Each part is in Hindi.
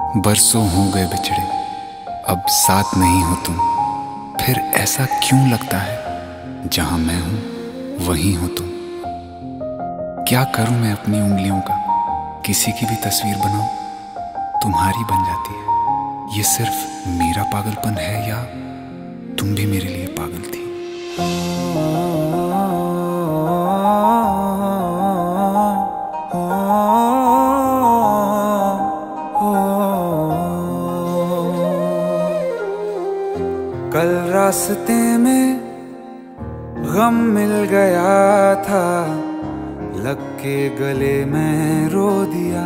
बरसों हो गए बिछड़े, अब साथ नहीं हो तुम। फिर ऐसा क्यों लगता है जहां मैं हूं वहीं हो तुम। क्या करूं मैं अपनी उंगलियों का, किसी की भी तस्वीर बनाऊं तुम्हारी बन जाती है। ये सिर्फ मेरा पागलपन है या तुम भी मेरे लिए पागल थी। कल रास्ते में गम मिल गया था, लग के गले में रो दिया।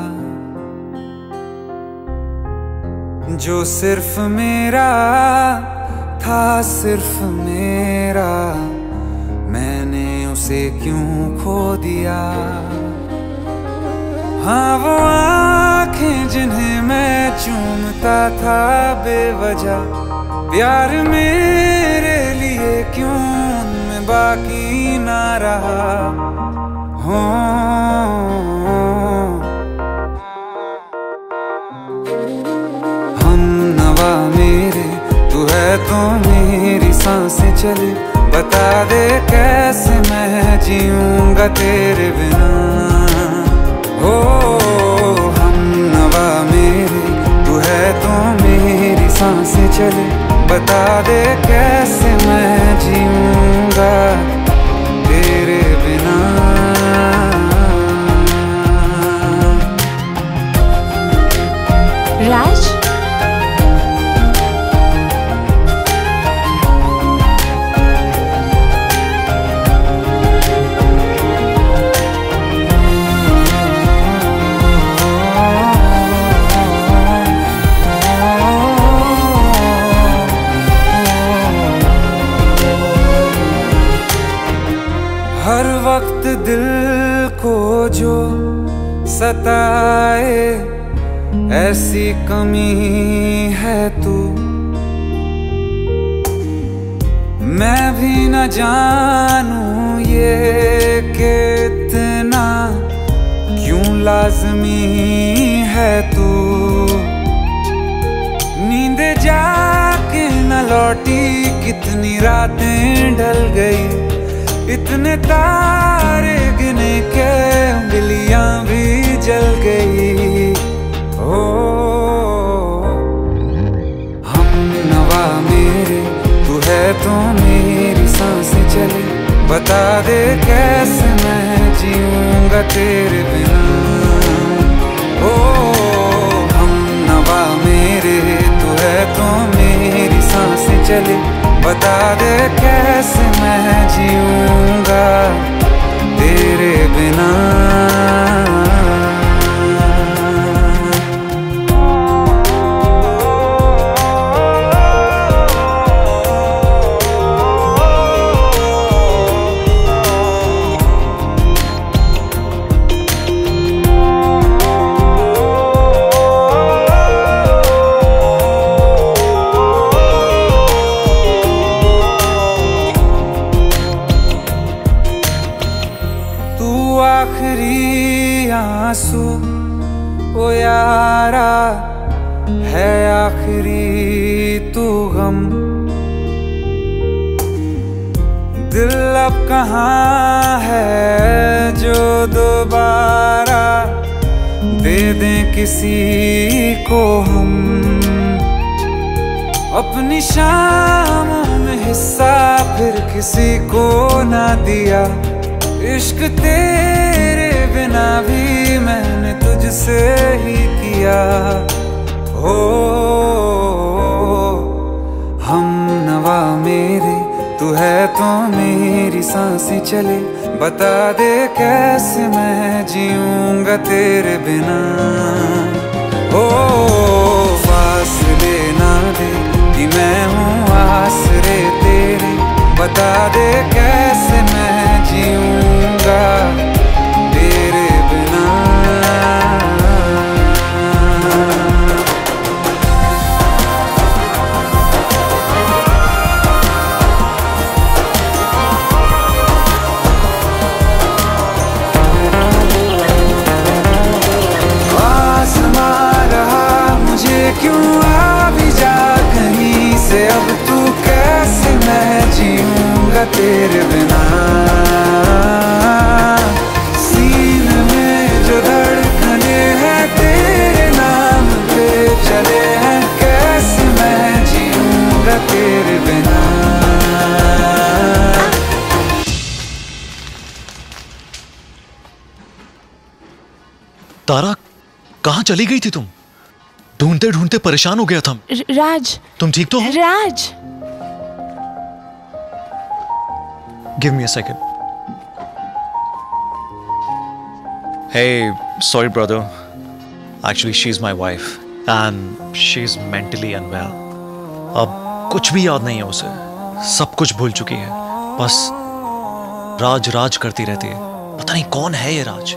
जो सिर्फ मेरा था, सिर्फ मेरा, मैंने उसे क्यों खो दिया। हाँ वो आँखें जिन्हें मैं चूमता था बेवजह, प्यार मेरे लिए क्यों उनमें बाकी ना रहा हो। हम नवा मेरे, तू है तो मेरी सांसें चले। बता दे कैसे मैं जीऊंगा तेरे बिना। हो हम नवा मेरे, तू है तो मेरी सांसें चले। बता दे कैसे मैं जीऊंगा तेरे बिना। राज, हर वक्त दिल को जो सताए, ऐसी कमी है तू। मैं भी न जानूं ये कि इतना क्यों लाज़मी है तू। नींद जाके न लौटी, कितनी रातें ढल गई। इतने तारे गिने के उंगलियां भी जल गई। ओ हम नवा मेरे, तू है तो मेरी सांसें चले। बता दे कैसे मैं जीऊंगा तेरे बिना। ओ हम नवा मेरे, तू है तो मेरी सांसें चले। बता दे कैसे मैं जीऊंगा तेरे बिना। आखिरी आंसू ओ यारा है, आखिरी तू गम। दिल अब कहाँ है जो दोबारा दे दें किसी को हम। अपनी शामों में हिस्सा फिर किसी को ना दिया। इश्क तेरे बिना भी मैंने तुझसे ही किया। हो हम नवा मेरे, तू है तो मेरी सांसें चले। बता दे कैसे मैं जीऊंगा तेरे बिना। हो फासले ना दे कि मैं हूँ आसरे तेरे। बता दे कैसे मैं जीऊंगा तेरे बिना। आसमां रहा मुझे तारा, कहाँ चली गई थी तुम? ढूंढते ढूंढते परेशान हो गया था। राज, तुम ठीक तो हो? Raj, give me a second. Hey, sorry brother. Actually, she's my wife and she's mentally unwell. अब कुछ भी याद नहीं है उसे, सब कुछ भूल चुकी है। बस राज राज करती रहती है। पता नहीं कौन है ये राज।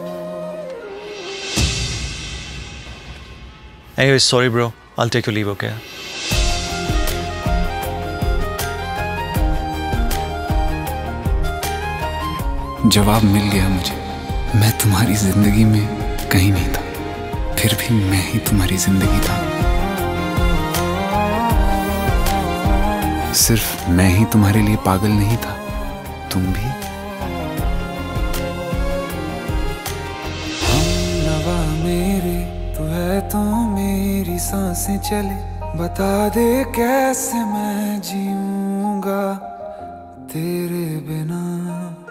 Anyway, sorry bro. I'll take your leave, okay? जवाब मिल गया मुझे। मैं तुम्हारी जिंदगी में कहीं नहीं था, फिर भी मैं ही तुम्हारी जिंदगी था। सिर्फ मैं ही तुम्हारे लिए पागल नहीं था, तुम भी। हमनवा मेरे तू है, तो मेरी सांसें चले। बता दे कैसे मैं जीऊंगा तेरे बिना।